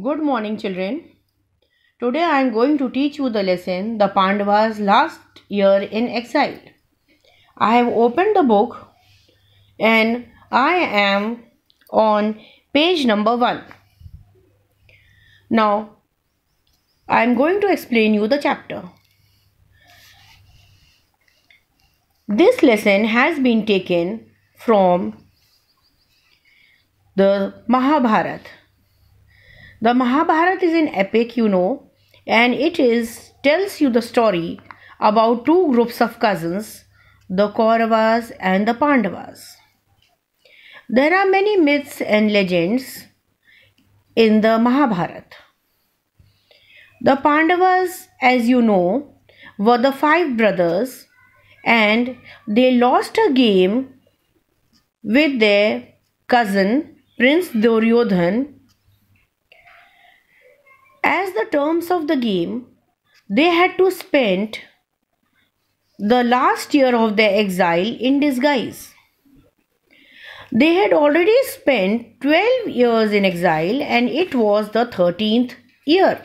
Good morning, children. Today I am going to teach you the lesson The Pandavas' Last Year in Exile. I have opened the book and I am on page number 1. Now I am going to explain you the chapter. This lesson has been taken from the Mahabharata. The Mahabharata is an epic, and it tells you the story about two groups of cousins, the Kauravas and the Pandavas. There are many myths and legends in the Mahabharata. The Pandavas, as you know, were the 5 brothers, and they lost a game with their cousin Prince Duryodhan. As the terms of the game, they had to spend the last year of their exile in disguise. They had already spent 12 years in exile and it was the 13th year.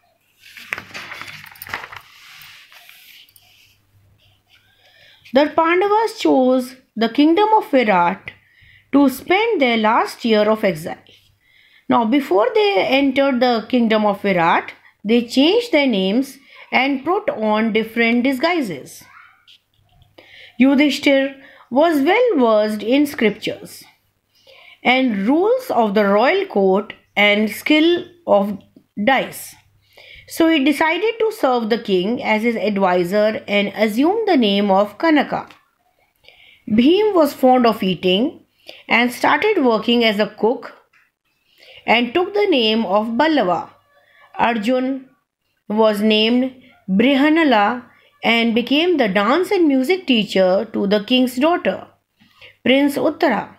The Pandavas chose the kingdom of Virat to spend their last year of exile. Now, before they entered the kingdom of Virat, they changed their names and put on different disguises. Yudhishthir was well versed in scriptures and rules of the royal court and skill of dice. So he decided to serve the king as his advisor and assumed the name of Kanaka. Bhim was fond of eating and started working as a cook and took the name of Ballava. Arjun was named Brihanala and became the dance and music teacher to the king's daughter, Prince Uttara.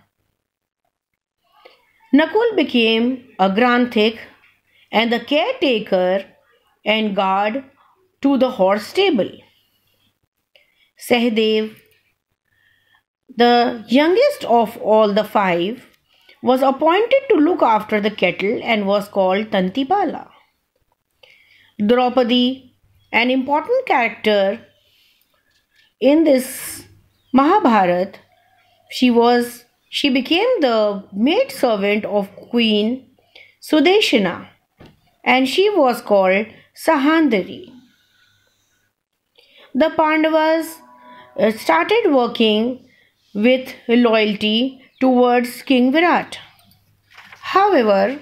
Nakul became a Granthik and the caretaker and guard to the horse stable. Sahadev, the youngest of all the 5, was appointed to look after the cattle and was called Tantipala. Draupadi, an important character in this Mahabharata, she became the maid servant of Queen Sudeshana and she was called Sahandari. The Pandavas started working with loyalty towards King Virat. However,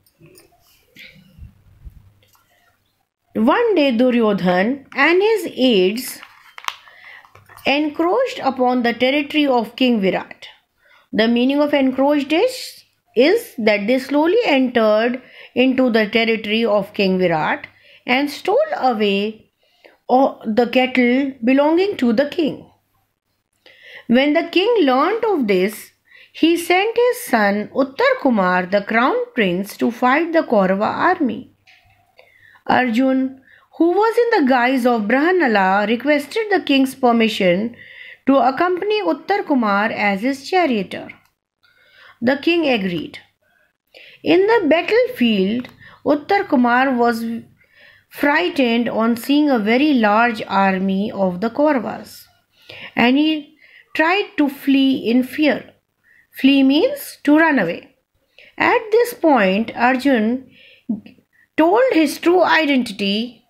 one day Duryodhan and his aides encroached upon the territory of King Virat. The meaning of encroached is that they slowly entered into the territory of King Virat and stole away the cattle belonging to the king. When the king learnt of this, he sent his son Uttar Kumar, the crown prince, to fight the Kaurava army. Arjun, who was in the guise of Brihanala, requested the king's permission to accompany Uttar Kumar as his charioteer. The king agreed. In the battlefield, Uttar Kumar was frightened on seeing a very large army of the Kauravas, and he tried to flee in fear. Flee means to run away. At this point, Arjun told his true identity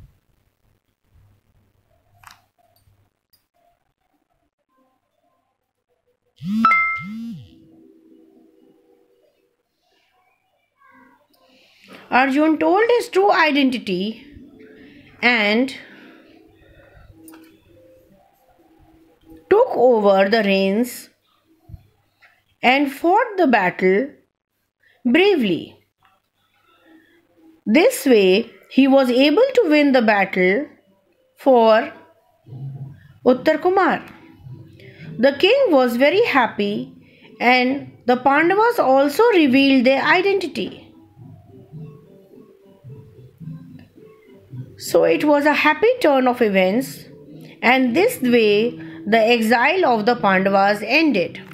and took over the reins and fought the battle bravely. This way, he was able to win the battle for Uttar Kumar. The king was very happy and the Pandavas also revealed their identity. So it was a happy turn of events, and this way the exile of the Pandavas ended.